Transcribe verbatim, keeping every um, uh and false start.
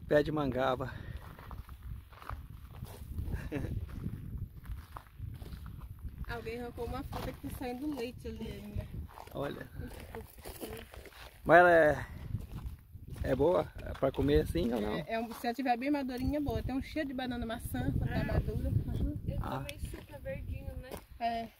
pé de mangaba. Alguém arrancou uma fruta que tá saindo leite ali ainda. Olha. Mas ela é, é boa para comer assim ou não? É, é, se ela tiver bem madurinha, é boa. Tem um cheiro de banana maçã quando tá madura. Uhum. Eu Ah. também super verdinho, né? É.